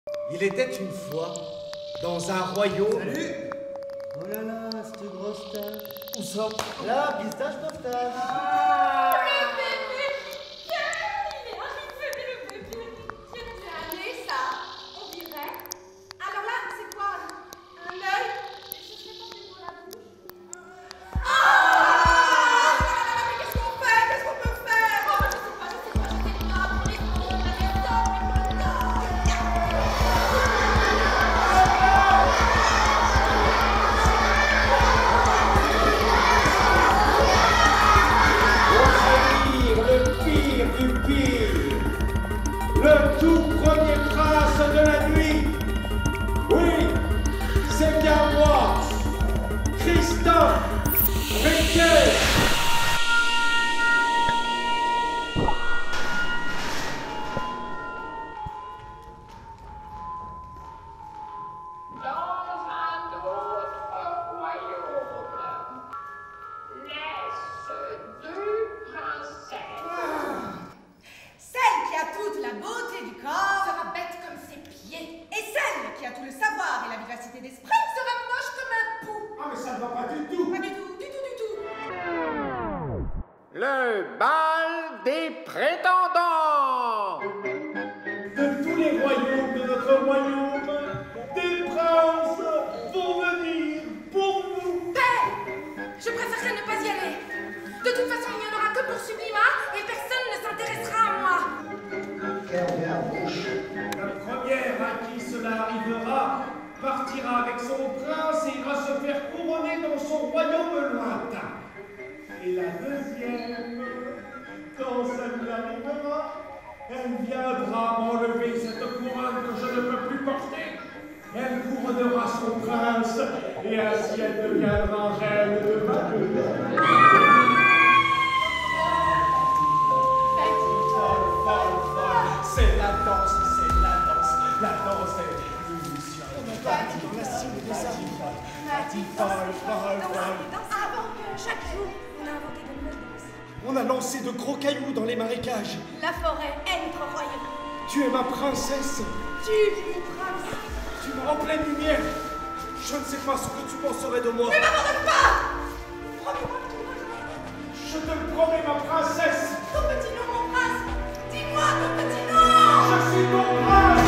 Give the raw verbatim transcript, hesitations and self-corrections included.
Il était une fois, dans un royaume... Salut! Oh là là, cette grosse tache. Où ça? Là, pistache, pistache. Ah, le bébé Pierre! Il est arrivé, le bébé Pierre! C'est un nez, ça, on dirait. Alors là, c'est quoi? Un œil? Et ce serait pas fait pour la bouche? Ah! Mais qu'est-ce qu'on fait? Qu'est-ce qu'on peut faire? Oh, je sais pas, je sais pas, je sais pas. Pour les cons, on a des temps, mais pas Le tout premier prince de la nuit. Oui, c'est bien moi, Christophe Riquet. Dans un autre royaume naissent deux princesses. Celle qui a toute la beauté du corps sera bête comme ses pieds. Et celle qui a tout le savoir et la vivacité d'esprit sera moche comme un pou. Ah mais ça ne va pas du tout. Pas du tout, du tout, du tout. Le bal des prétendants. De tous les royaumes de notre royaume, des princes vont venir pour nous. Père, je préférerais ne pas y aller. De toute façon, il n'y en aura que pour Sublima et personne ne s'intéressera à moi. La première à qui cela arrivera partira avec son prince et ira se faire couronner dans son royaume lointain. Et la deuxième, quand ça lui arrivera, elle viendra m'enlever cette couronne que je ne peux plus porter. Elle couronnera son prince et ainsi elle deviendra reine de ma vie. C'est la danse, c'est la danse. La danse est l'illusion. Dans la cime des arbres. Folle, folle, folle. Avant que chaque jour, on a inventé de nouvelles danses. On a lancé de gros cailloux dans les marécages. La forêt est notre royaume. Tu es ma princesse. Tu, mon prince. Tu me rends pleine lumière. Je ne sais pas ce que tu penserais de moi. Ne m'abandonne pas! Promets-moi que tu me rejoindras. Je te le promets, ma princesse. Ton petit nom, mon prince. Dis-moi ton petit nom. Je suis ton prince.